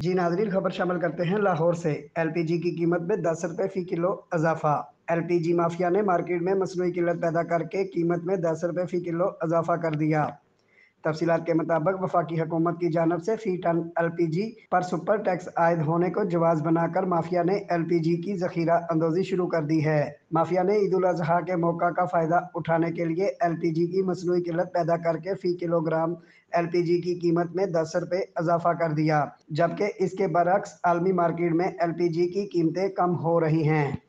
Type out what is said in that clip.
जी नाज़रीन, खबर शामिल करते हैं लाहौर से। एलपीजी की कीमत में 10 रुपये फ़ी किलो इजाफा। एलपीजी माफिया ने मार्केट में मसनूई किल्लत पैदा करके कीमत में 10 रुपये फ़ी किलो इजाफा कर दिया। तफसीलात के मुताबिक वफाकी हुकूमत की जानब से फ़ी टन एलपीजी पर सुपर टैक्स आयद होने को जवाज़ बनाकर माफिया ने एलपीजी की ज़ख़ीरा अंदोज़ी शुरू कर दी है। माफिया ने ईद उल अज़हा के मौका का फ़ायदा उठाने के लिए एलपीजी की मसनूई किल्लत पैदा करके फ़ी किलोग्राम एलपीजी की कीमत में 10 रुपये इजाफा कर दिया, जबकि इसके बरक्स आलमी मार्केट में एलपीजी की कीमतें कम हो रही हैं।